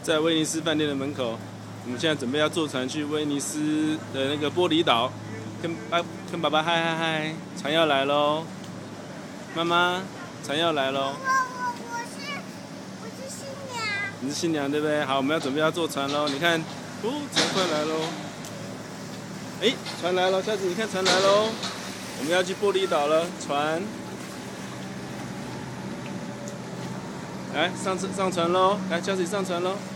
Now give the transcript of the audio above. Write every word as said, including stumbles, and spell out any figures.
在威尼斯饭店的门口，我们现在准备要坐船去威尼斯的那个玻璃岛，跟爸跟爸爸嗨嗨嗨，船要来喽！妈妈，船要来喽！ 我我我是我是新娘。 你是新娘对不对？好，我们要准备要坐船喽！你看，哦，船快来喽！哎，船来了，下次你看船来喽！我们要去玻璃岛了，船。来上上船喽！来，下次你上船喽！